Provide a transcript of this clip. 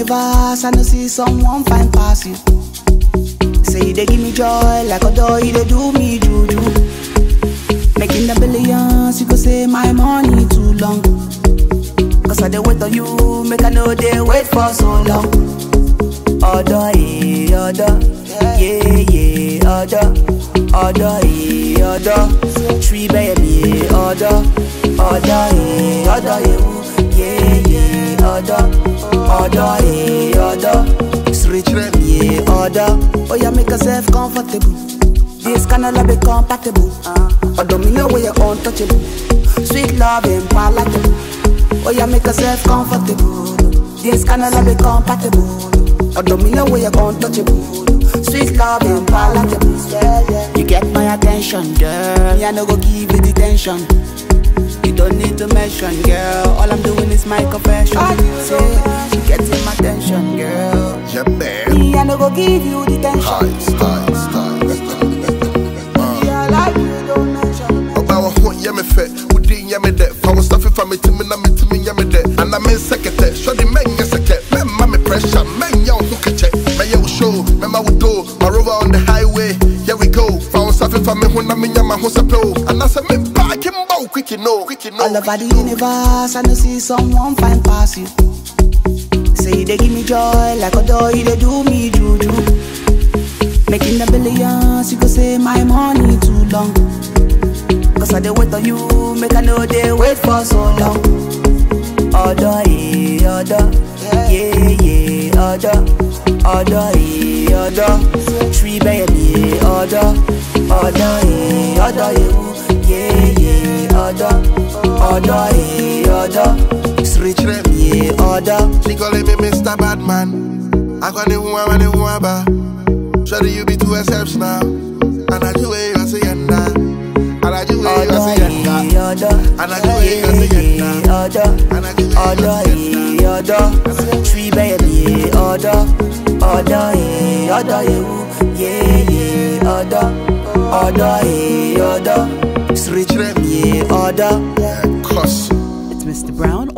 universe, I no see someone fine pass you. Say they give me joy like a doll, they do me juju. Making the billions, you could say my money too long. Cause I dey wait on you, make I know they wait for so long. Order, order, yeah, order. Order, order, tree baby, order, order, order, yeah, order, order, order, street yeah, order. Oh yeah, make yourself comfortable. This kind of love be compatible. Although me know where you're untouchable. Sweet love and palatable. Oh yeah, make yourself comfortable. This kind of love be compatible. Although me know where you're untouchable. Sweet love and palatable. You get my attention, girl. Me I no go give you detention. You don't need to mention, girl. All I'm doing is my confession. You getting my attention, girl. Yeah, man. Me I no go give you detention. Style. Yeah, like you don't mention. About what yeah me fit. Who didn't yeah me that? I was stuffing from me to me, yeah me that. And I'm in secretary. Show the man yes I get. Man, mommy pressure. Man, young look at check. Man, yo show. Man, I would do. My rover on the highway. Here we go. Found something from me when I'm in my house a blow. And I said me back him bow quick you know. All over the universe, I no see someone fine pass you. Say they give me joy like a doll, they do me juju. Making the billions, you could say my money too long. Cause I dey wait on you, make I know they wait for so long. Order, order, yeah, order, order, order, tree baby, order, order, order, yeah, order, order, order, street yeah, order. She calling me Mr. Badman. I got the one ba. Surely you be too exceptional. And I do it as a yenda. And I do it as a yenda. And I do it as a yenda. Order, tree baby, order, order, yeah, order, street yeah, order. Yeah, cuss. It's Mr. Brown